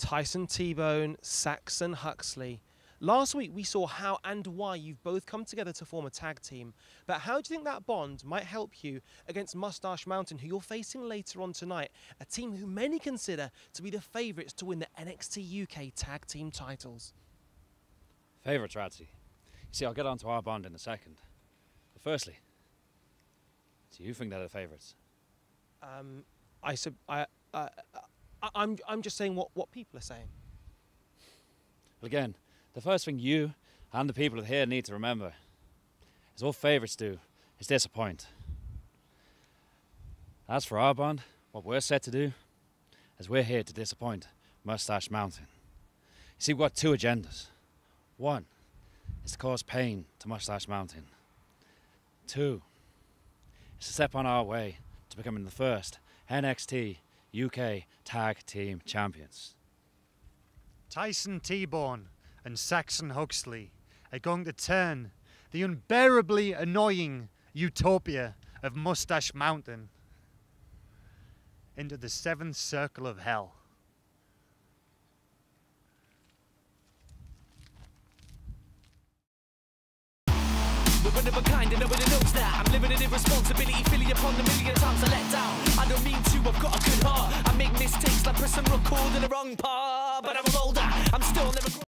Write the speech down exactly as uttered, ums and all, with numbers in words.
Tyson T-Bone, Saxon Huxley. Last week we saw how and why you've both come together to form a tag team, but how do you think that bond might help you against Moustache Mountain, who you're facing later on tonight, a team who many consider to be the favourites to win the N X T U K tag team titles? Favourites, Radsy. You see, I'll get on to our bond in a second. But firstly, do you think they're the favourites? Um, I sub, I, uh, I, I'm, I'm just saying what, what people are saying. Well, again, the first thing you and the people here need to remember is all favourites do is disappoint. As for our bond, what we're set to do is we're here to disappoint Moustache Mountain. You see, we've got two agendas. One is to cause pain to Moustache Mountain. Two is to step on our way to becoming the first N X T U K Tag Team Champions. Tyson T-Bone and Saxon Huxley are going to turn the unbearably annoying utopia of Moustache Mountain into the seventh circle of hell. We're one of a kind and nobody knows that. I'm living in irresponsibility, feeling upon the million times I let down. I don't mean to, I've got a good heart. I make mistakes like pressing record in the wrong part, but I'm older, I'm still never